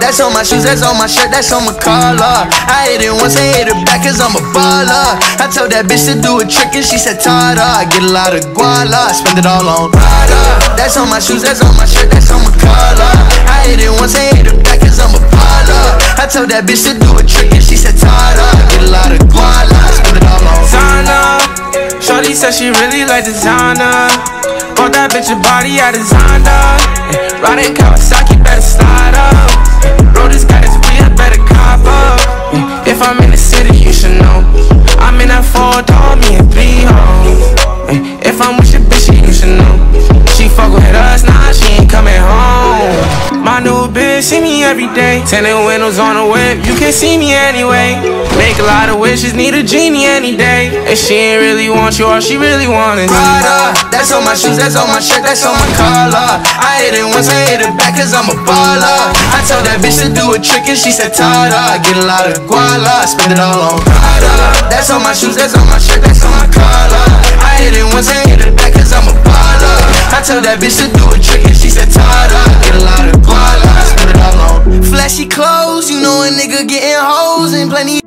That's on my shoes, that's on my shirt, that's on my collar. I hit it once, I hit it back cause I'm a baller. I told that bitch to do a trick and she said Tada. I get a lot of guala, spend it all on Prada. That's on my shoes, that's on my shirt, that's on my collar. I hit it once, I hit it back cause I'm a baller. I told that bitch to do a trick and she said Tada. I get a lot of guala, spend it all on Zana. Shorty said she really like designer. Bought that bitch a body out of Zonda. Riding Kawasaki, better slide up. Bro, this guy is real, better cop up. If I'm in the city, you should know. I'm in that 4-door, me and 3 hoes. If I'm with your bitch, you should know. She fuck with us, nah, she ain't coming home. My new bitch see me every day. Tinted windows on the whip, you can see me anyway. Make a lot of wishes, need a genie any day. And she ain't really want you, all she really want is Prada. That's on my shoes, that's on my shirt, that's on my collar. I hit it once, I hit it back cause I'm a baller. I told that bitch to do a trick and she said Tada. I get a lot of guala, spend it all on Prada. That's on my shoes, that's on my shirt, that's on my collar. I hit it once, I hit it back cause I'm a baller. I told that bitch to do a trick and she said Tada. Get a lot of guala, spend it all on flashy clothes. You know a nigga getting hoes and plenty